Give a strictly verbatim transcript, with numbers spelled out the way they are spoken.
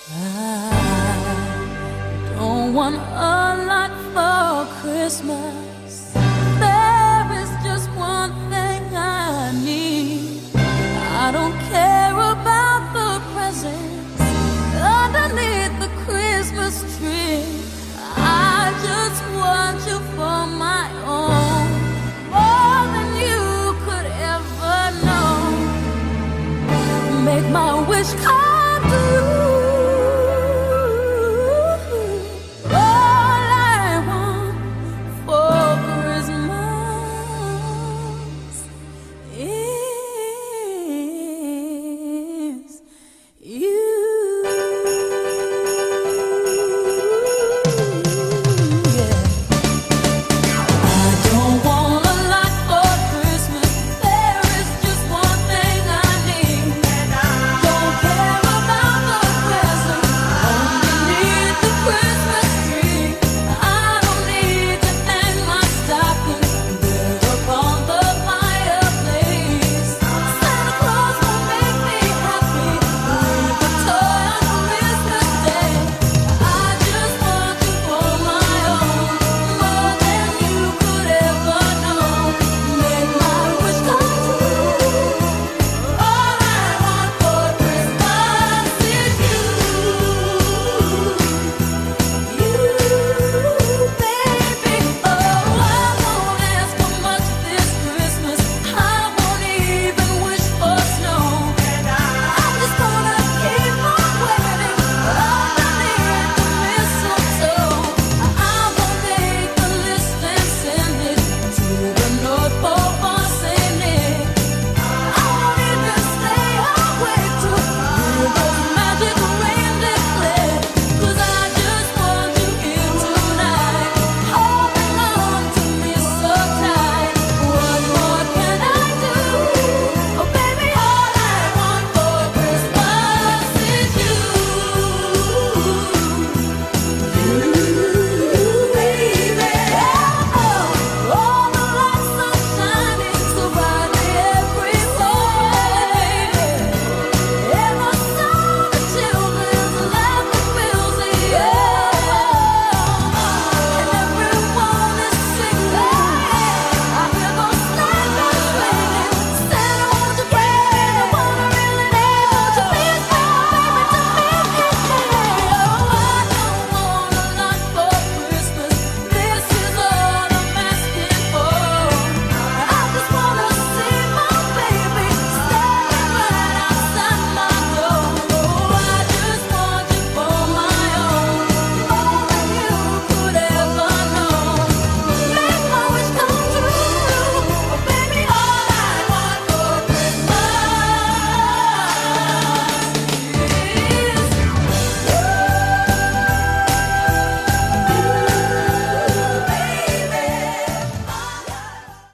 I don't want a lot for Christmas. There is just one thing I need. I don't care about the presents underneath the Christmas tree. I just want you for my own, more than you could ever know. Make my wish come